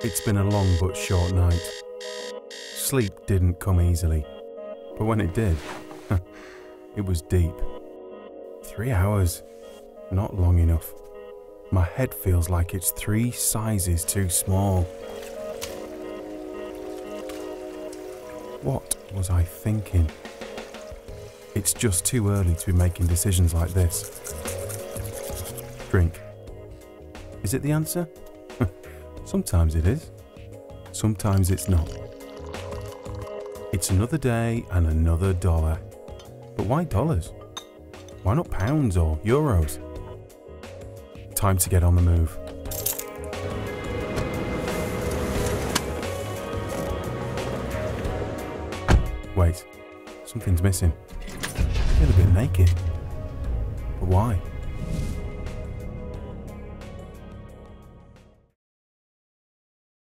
It's been a long but short night. Sleep didn't come easily, but when it did, it was deep. 3 hours, not long enough. My head feels like it's 3 sizes too small. What was I thinking? It's just too early to be making decisions like this. Drink. Is it the answer? Sometimes it is. Sometimes it's not. It's another day and another dollar. But why dollars? Why not pounds or euros? Time to get on the move. Wait, something's missing. I feel a bit naked. But why?